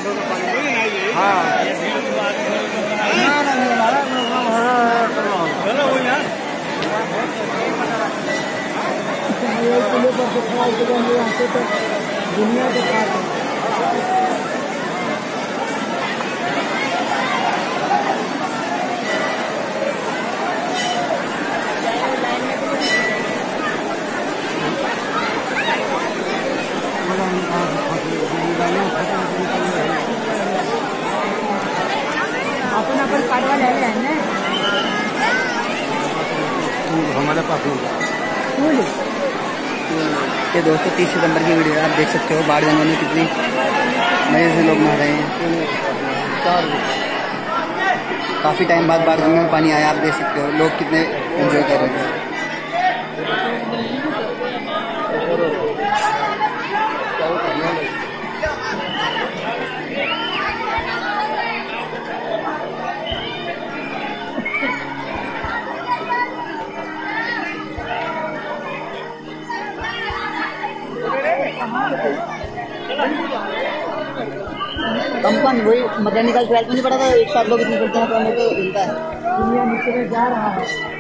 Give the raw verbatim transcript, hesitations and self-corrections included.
हाँ चलो वो यार दुनिया के अपन अपन काटवा ले रहे हैं हमारे पास ये दोस्तों तीस सितंबर की वीडियो है, आप देख सकते हो बाढ़ जंगल में कितनी मजे से लोग नहा रहे हैं। काफी टाइम बाद बाढ़ जंगल में पानी आया, आप देख सकते हो लोग कितने एंजॉय कर रहे हैं। कंपन वही मैकेनिकल ट्वेल्थ में नहीं पढ़ा था, एक साथ लोग निकलते हैं तो हमें तो मिलता है। दुनिया नीचे में जा रहा है।